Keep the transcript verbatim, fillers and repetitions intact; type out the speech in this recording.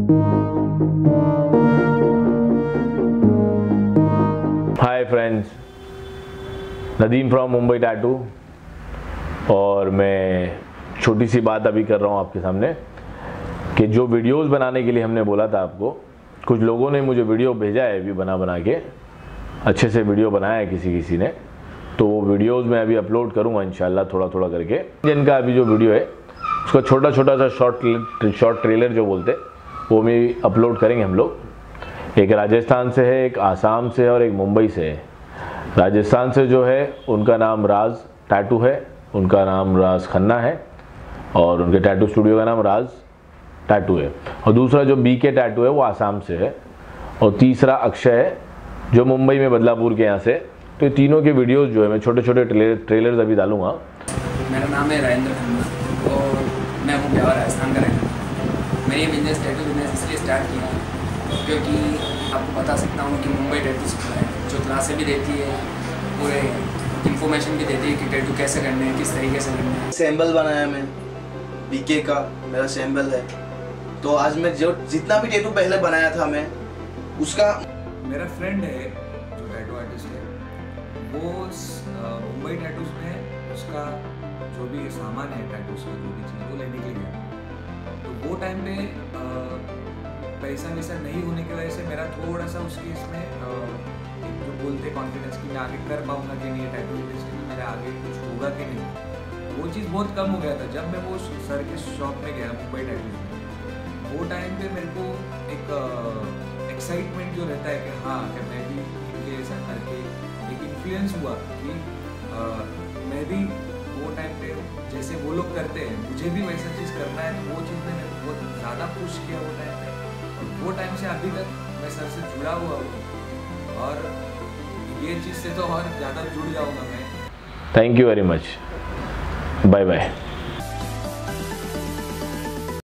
Hi friends, Nadeem from Mumbai tattoo. और मैं छोटी सी बात अभी कर रहा हूँ आपके सामने कि जो वीडियोस बनाने के लिए हमने बोला था आपको, कुछ लोगों ने मुझे वीडियो भेजा है अभी बना बना के, अच्छे से वीडियो बनाया है किसी किसी ने, तो वो वीडियोस मैं अभी अपलोड करूँगा इंशाल्लाह थोड़ा थोड़ा करके। जिनका अभी जो वीडियो है उसका छोटा छोटा सा शॉर्ट शॉर्ट ट्रेलर जो बोलते वो भी अपलोड करेंगे हम लोग। एक राजस्थान से है, एक आसाम से है और एक मुंबई से है। राजस्थान से जो है उनका नाम राज टैटू है, उनका नाम राज खन्ना है और उनके टैटू स्टूडियो का नाम राज टैटू है। और दूसरा जो बी के टैटू है वो आसाम से है और तीसरा अक्षय है जो मुंबई में बदलापुर के यहाँ से। तो ये तीनों के वीडियोस जो है मैं छोटे छोटे ट्रेलर ट्रेलर्स अभी डालूंगा। मेरा नाम है राजेंद्र खन्ना और मैं हूँ ब्यावर राजस्थान का रहने वाला। मैंने ये बिजनेस टैटू बिजनेस इसलिए स्टार्ट किया क्योंकि आपको बता सकता हूँ कि मुंबई टैटू स्कूल है जो क्लासें भी देती है, पूरे इंफॉर्मेशन भी देती है कि टैटू कैसे करने हैं, किस तरीके से करने हैं। सैम्बल बनाया मैं, बीके का मेरा सैम्बल है। तो आज मैं जो जितना भी टैटू पहले बनाया था मैं उसका, मेरा फ्रेंड है जो टैटू आर्टिस्ट है, वो मुंबई टैटूज में उसका जो भी सामान है टैटूज का जो भी चीज़ वो लेने के लिए गया। तो वो टाइम पे आ, पैसा वैसा नहीं होने की वजह से मेरा थोड़ा सा उसके इसमें जो बोलते कॉन्फिडेंस कि मैं आगे कर पाऊंगा कि नहीं, टैटू इंडस्ट्री में मेरा आगे कुछ होगा कि नहीं, वो चीज़ बहुत कम हो गया था। जब मैं वो सर के शॉप में गया मुंबई टैटू में, वो टाइम पे मेरे को एक एक्साइटमेंट जो रहता है कि हाँ कि मैं भी इनके ऐसा करके एक इन्फ्लुएंस हुआ कि आ, मैं भी वो टाइम पे जैसे वो लोग करते हैं मुझे भी वैसा चीज़ करना है। तो वो चीज़ ने मेरे को बहुत ज़्यादा पुश किया वो टाइम पे। वो टाइम से अभी तक मैं सर से जुड़ा हुआ हूँ और ये चीज़ से तो और ज़्यादा जुड़ जाऊँगा मैं। Thank you very much, bye bye.